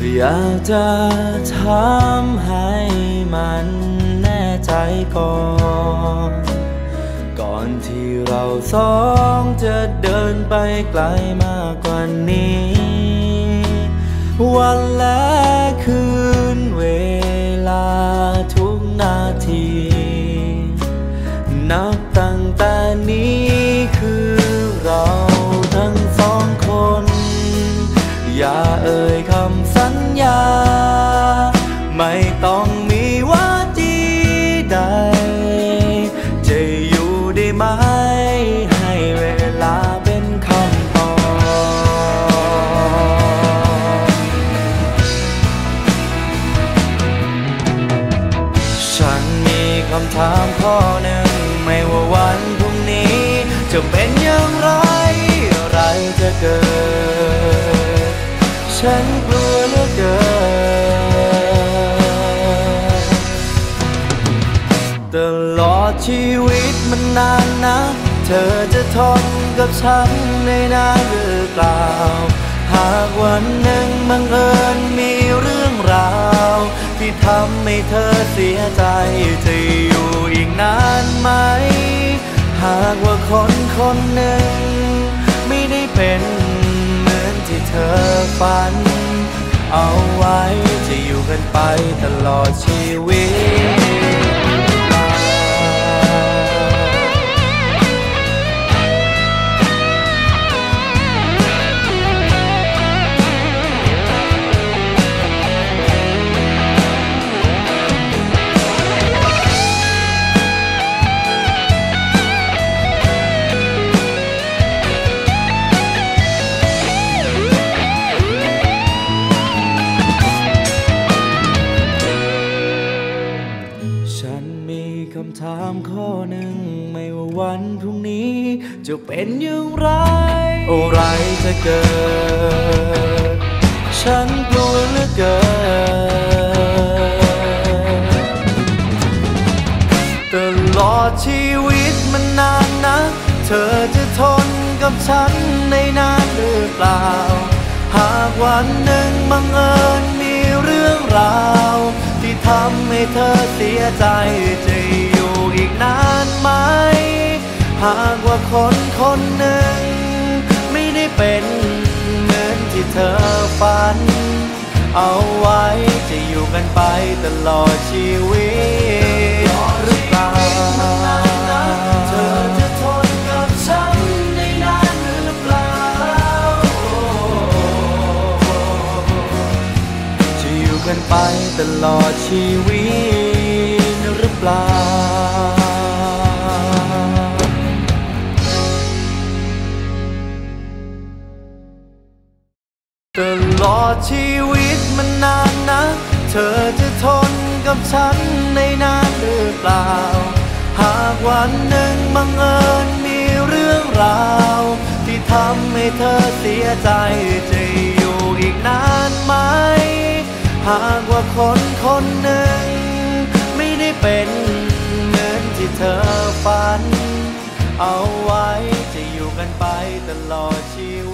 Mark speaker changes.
Speaker 1: อยากจะถามให้มันแน่ใจก่อนที่เราสองจะเดินไปไกลมากกว่านี้วันและคืนเวลาทุกนาทีนับตั้งแต่นี้คือเราทั้งสองคนอย่าเอ่ยคำสัญญาไม่ต้องมีวาจีใดจะอยู่ได้ไหมให้เวลาเป็นคำตอบฉันมีคำถามข้อหนึ่งไม่ว่าวันพรุ่งนี้จะเป็นอย่างไรอะไรจะเกิดฉันกลัวเหลือเกินตลอดชีวิตมันนานนะเธอจะทนกับฉันได้นานหรือเปล่าหากวันหนึ่งบังเอิญมีเรื่องราวที่ทำให้เธอเสียใจจะอยู่อีกนานไหมหากว่าคนหนึ่งไม่ได้เป็นเหมือนที่เธอฝันเอาไว้จะอยู่กันไปตลอดชีวิตคำถามข้อหนึ่งไม่ว่าวันพรุ่งนี้จะเป็นอย่างไรอะไรจะเกิดฉันกลัวเหลือเกินตลอดชีวิตมันนานนะเธอจะทนกับฉันได้นานหรือเปล่าหากวันหนึ่งบังเอิญมีเรื่องราวที่ทำให้เธอเสียใจจะอยู่อีกนานไหมหากว่าคนหนึ่งไม่ได้เป็นเหมือนที่เธอฝันเอาไว้จะอยู่กันไปตลอดชีวิตหรือเปล่าเธอจะทนกับฉันได้นานหรือเปล่าจะอยู่กันไปตลอดชีวิตหรือเปล่าตลอดชีวิตมันนานนะเธอจะทนกับฉันได้นานหรือเปล่าหากวันหนึ่งบังเอิญมีเรื่องราวที่ทำให้เธอเสียใจจะอยู่อีกนานไหมหากว่าคนหนึ่งไม่ได้เป็นเหมือนที่เธอฝันเอาไว้จะอยู่กันไปตลอดชีวิต